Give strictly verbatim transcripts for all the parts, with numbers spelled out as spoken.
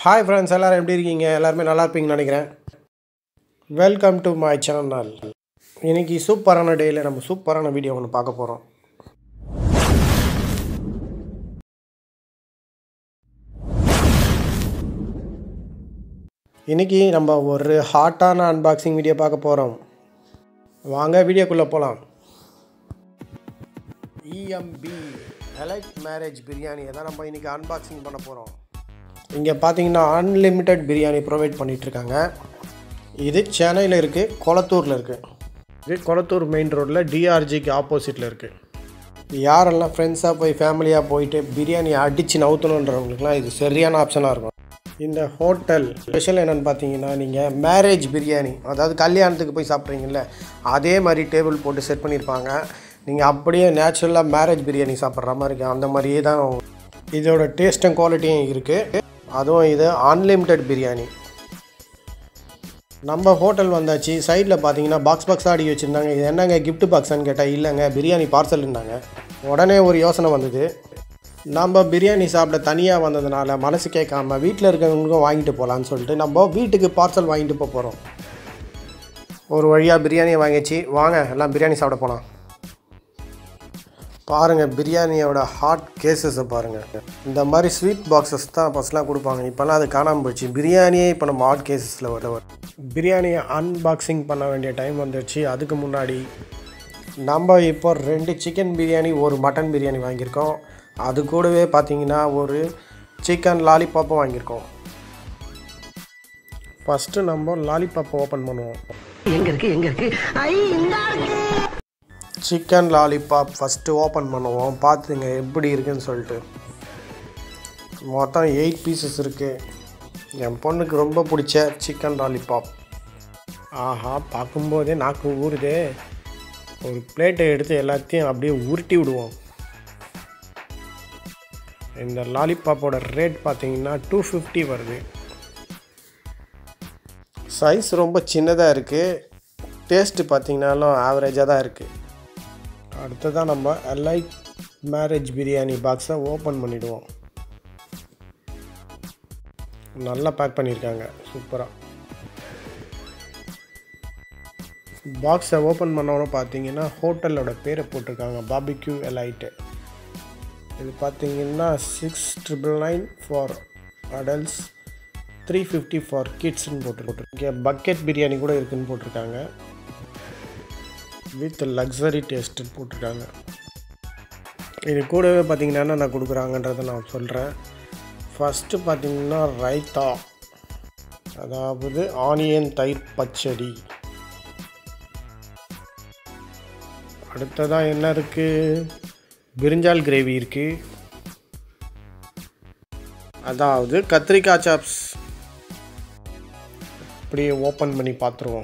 Hi friends, எல்லோரும் எப்படி இருக்கீங்க? எல்லாருமே நல்லா இருப்பீங்கன்னு நினைக்கிறேன். Welcome to my channel. இன்றைக்கி சூப்பரான டேயில் நம்ம சூப்பரான வீடியோ ஒன்று பார்க்க போகிறோம். இன்றைக்கி நம்ம ஒரு ஹாட்டான அன்பாக்சிங் வீடியோ பார்க்க போகிறோம். வாங்க வீடியோக்குள்ளே போகலாம். இஎம்பி எலைட் மேரேஜ் பிரியாணியை தான் நம்ம இன்றைக்கி அன்பாக்சிங் பண்ண போகிறோம். இங்கே பார்த்தீங்கன்னா அன்லிமிட்டெட் பிரியாணி ப்ரொவைட் பண்ணிகிட்ருக்காங்க. இது சென்னையில் இருக்குது, கொளத்தூரில் இருக்குது. இது கொளத்தூர் மெயின் ரோட்டில் டிஆர்ஜிக்கு ஆப்போசிட்டில் இருக்குது. யாரெல்லாம் ஃப்ரெண்ட்ஸாக போய் ஃபேமிலியாக போயிட்டு பிரியாணி அடித்து நவுத்தணுன்றவங்களுக்குலாம் இது சரியான ஆப்ஷனாக இருக்கும். இந்த ஹோட்டல் ஸ்பெஷல் என்னென்னு பார்த்தீங்கன்னா, நீங்கள் மேரேஜ் பிரியாணி, அதாவது கல்யாணத்துக்கு போய் சாப்பிட்றீங்கல்ல, அதே மாதிரி டேபிள் போட்டு செட் பண்ணியிருப்பாங்க. நீங்கள் அப்படியே நேச்சுரலாக மேரேஜ் பிரியாணி சாப்பிட்ற மாதிரி இருக்குது. அந்த மாதிரியே தான் இதோட டேஸ்ட் அண்ட் குவாலிட்டியும் இருக்குது. அதுவும் இது அன்லிமிட்டெட் பிரியாணி. நம்ம ஹோட்டல் வந்தாச்சு. சைடில் பார்த்தீங்கன்னா பாக்ஸ் பாக்ஸாக அடி வச்சுருந்தாங்க. இது என்னங்க கிஃப்ட் பாக்ஸான்னு கேட்டால் இல்லைங்க, பிரியாணி பார்சல்னாங்க. உடனே ஒரு யோசனை வந்தது. நம்ம பிரியாணி சாப்பிட தனியாக வந்ததுனால மனசு கேட்காம வீட்டில் இருக்கிறவங்களுக்கும் வாங்கிட்டு போகலான்னு சொல்லிட்டு நம்ம வீட்டுக்கு பார்சல் வாங்கிட்டு போக போகிறோம். ஒரு வழியாக பிரியாணியை வாங்கிச்சு. வாங்க எல்லாம் பிரியாணி சாப்பிட போகலாம். பாருங்கள், பிரியாணியோட ஹாட் கேஸஸை பாருங்கள். இந்த மாதிரி ஸ்வீட் பாக்ஸஸ் தான் ஃபஸ்ட்லாம் கொடுப்பாங்க. இப்போல்லாம் அது காணாமல் போச்சு. பிரியாணியே இப்போ நம்ம ஹாட் கேஸஸில் வர பிரியாணியை அன்பாக்சிங் பண்ண வேண்டிய டைம் வந்துடுச்சு. அதுக்கு முன்னாடி நம்ம இப்போ ரெண்டு சிக்கன் பிரியாணி, ஒரு மட்டன் பிரியாணி வாங்கியிருக்கோம். அது கூடவே பார்த்தீங்கன்னா ஒரு சிக்கன் லாலிபாப்பும் வாங்கியிருக்கோம். ஃபஸ்ட்டு நம்ம லாலிபாப்பை ஓப்பன் பண்ணுவோம். எங்கே இருக்குது எங்கே இருக்குது சிக்கன் லாலிபாப் ஃபஸ்ட்டு ஓப்பன் பண்ணுவோம். பார்த்துங்க எப்படி இருக்குதுன்னு சொல்லிட்டு. மொத்தம் எயிட் பீசஸ் இருக்குது. என் பொண்ணுக்கு ரொம்ப பிடிச்ச சிக்கன் லாலிபாப். ஆஹா, பார்க்கும்போதே நாக்கு ஊறுதே. ஒரு பிளேட்டை எடுத்து எல்லாத்தையும் அப்படியே உருட்டி விடுவோம். இந்த லாலிபாப்போட ரேட் பார்த்தீங்கன்னா டூ ஃபிஃப்டி வருது. சைஸ் ரொம்ப சின்னதாக இருக்குது. டேஸ்ட்டு பார்த்தீங்கன்னாலும் ஆவரேஜாக தான் இருக்குது. அடுத்ததான் நம்ம எலைட் மேரேஜ் பிரியாணி பாக்ஸை ஓப்பன் பண்ணிவிடுவோம். நல்லா பேக் பண்ணியிருக்காங்க, சூப்பராக. பாக்ஸை ஓப்பன் பண்ணோன்னு பார்த்தீங்கன்னா ஹோட்டலோட பேரை போட்டிருக்காங்க, பாபிக்யூ எலைட்டு. இது பார்த்தீங்கன்னா six triple nine for adults, three fifty for கிட்ஸ்ன்னு போட்டு இங்கே பக்கெட் பிரியாணி கூட இருக்குதுன்னு போட்டிருக்காங்க. வித் லக்ஸரி டேஸ்ட்டுன்னு போட்டிருக்காங்க. இது கூடவே பார்த்திங்கன்னா என்னென்ன கொடுக்குறாங்கன்றதை நான் சொல்கிறேன். ஃபஸ்ட்டு பார்த்திங்கன்னா ரைத்தா, அதாவது ஆனியன் தயிர் பச்சடி. அடுத்ததாக என்ன இருக்குது, பிரிஞ்சால் கிரேவி இருக்குது, அதாவது கத்திரிக்காய் சாப்ஸ். அப்படியே ஓப்பன் பண்ணி பார்த்துருவோம்.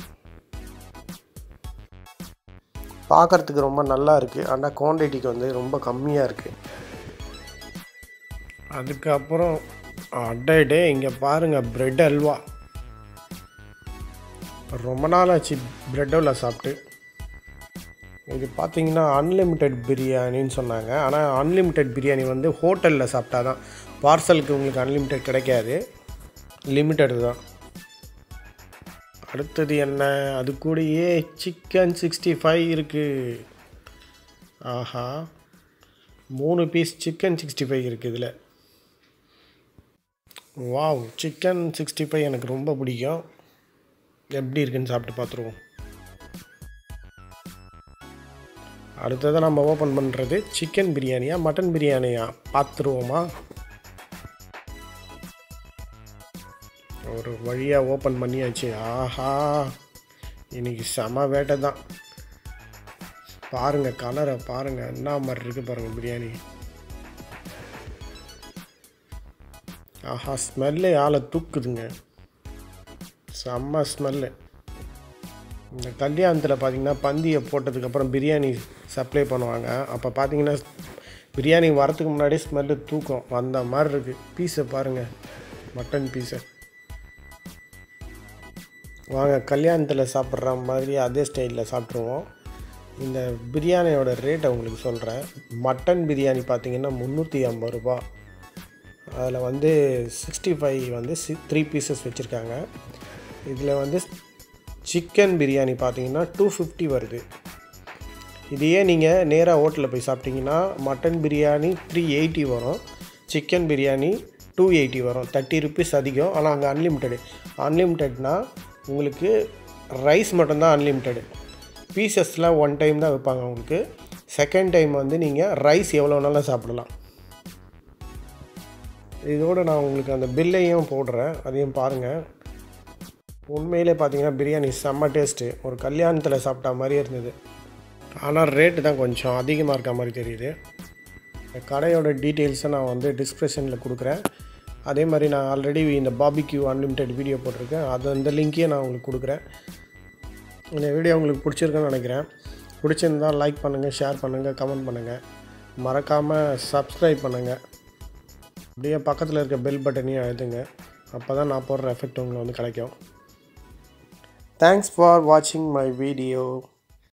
பார்க்குறதுக்கு ரொம்ப நல்லா இருக்குது, ஆனால் குவான்டிட்டிக்கு வந்து ரொம்ப கம்மியாக இருக்குது. அதுக்கப்புறம் அடே இங்கே பாருங்கள், ப்ரெட் அல்வா. ரொம்ப நாள் ஆச்சு ப்ரெட் அல்வா சாப்பிட்டு. இது பார்த்திங்கன்னா அன்லிமிட்டெட் பிரியாணின்னு சொன்னாங்க. ஆனால் அன்லிமிட்டெட் பிரியாணி வந்து ஹோட்டலில் சாப்பிட்டா தான், பார்சலுக்கு உங்களுக்கு அன்லிமிட்டெட் கிடைக்காது, லிமிட்டெடு தான். அடுத்தது என்ன, அது கூடயே சிக்கன் சிக்ஸ்டி ஃபைவ் இருக்குது. ஆஹா, மூணு பீஸ் சிக்கன் சிக்ஸ்டி ஃபைவ் இருக்குது இதில். வாவ், சிக்கன் சிக்ஸ்டி ஃபைவ் எனக்கு ரொம்ப பிடிக்கும். எப்படி இருக்குன்னு சாப்பிட்டு பார்த்துருவோம். அடுத்ததான் நம்ம ஓப்பன் பண்ணுறது சிக்கன் பிரியாணியா மட்டன் பிரியாணியா பார்த்துருவோமா. ஒரு வழியாக ஓப்பன் பண்ணியாச்சு. ஆஹா, இன்றைக்கி செம வேட்டை தான். பாருங்கள் கலரை பாருங்கள், என்ன மாதிரி இருக்குது பாருங்கள் பிரியாணி. ஆஹா, ஸ்மெல்லே ஆளை தூக்குதுங்க, செம்ம ஸ்மெல்லு. இந்த கல்யாணத்தில் பார்த்திங்கன்னா பந்தியை போட்டதுக்கப்புறம் பிரியாணி சப்ளை பண்ணுவாங்க. அப்போ பார்த்திங்கன்னா பிரியாணி வரத்துக்கு முன்னாடி ஸ்மெல்லு தூக்கம் வந்த மாதிரி இருக்குது. பீஸை பாருங்கள், மட்டன் பீஸை. வாங்க கல்யாணத்தில் சாப்பிட்ற மாதிரி அதே ஸ்டைலில் சாப்பிட்ருவோம். இந்த பிரியாணியோட ரேட்டை உங்களுக்கு சொல்கிறேன். மட்டன் பிரியாணி பார்த்திங்கன்னா முந்நூற்றி ஐம்பது ரூபா, அதில் வந்து சிக்ஸ்டி ஃபைவ் வந்து சி த்ரீ பீசஸ் வச்சுருக்காங்க. இதில் வந்து சிக்கன் பிரியாணி பார்த்தீங்கன்னா டூ ஃபிஃப்டி வருது. இதையே நீங்கள் நேராக ஹோட்டலில் போய் சாப்பிட்டிங்கன்னா மட்டன் பிரியாணி த்ரீ எயிட்டி வரும், சிக்கன் பிரியாணி டூ எயிட்டி வரும். தேர்ட்டி ருபீஸ் அதிகம். ஆனால் அங்கே அன்லிமிட்டெடு. அன்லிமிட்டெட்னால் உங்களுக்கு ரைஸ் மட்டும்தான் அன்லிமிட்டெடு. பீசஸ்லாம் ஒன் டைம் தான் வைப்பாங்க உங்களுக்கு. செகண்ட் டைம் வந்து நீங்கள் ரைஸ் எவ்வளோ வேணாலும் சாப்பிடலாம். இதோடு நான் உங்களுக்கு அந்த பில்லையும் போடுறேன், அதையும் பாருங்கள். உண்மையிலே பார்த்தீங்கன்னா பிரியாணி செம்ம டேஸ்ட்டு. ஒரு கல்யாணத்தில் சாப்பிட்டா மாதிரியே இருந்தது. ஆனால் ரேட்டு தான் கொஞ்சம் அதிகமாக இருக்க மாதிரி தெரியுது. கடையோட டீட்டெயில்ஸை நான் வந்து டிஸ்கிரிப்ஷனில் கொடுக்குறேன். அதே மாதிரி நான் ஆல்ரெடி இந்த பாபிக்யூ அன்லிமிட்டெட் வீடியோ போட்டிருக்கேன், அது அந்த லிங்க்கையும் நான் உங்களுக்கு கொடுக்குறேன். இந்த வீடியோ உங்களுக்கு பிடிச்சிருக்குன்னு நினைக்கிறேன். பிடிச்சிருந்தால் லைக் பண்ணுங்கள், ஷேர் பண்ணுங்கள், கமெண்ட் பண்ணுங்கள். மறக்காமல் சப்ஸ்கிரைப் பண்ணுங்கள். அப்படியே பக்கத்தில் இருக்க பெல் பட்டனையும் அழுத்துங்க. அப்போ தான் நான் போடுற எஃபெக்ட் உங்களுக்கு வந்து கிடைக்கும். தேங்க்ஸ் ஃபார் வாட்சிங் மை வீடியோ.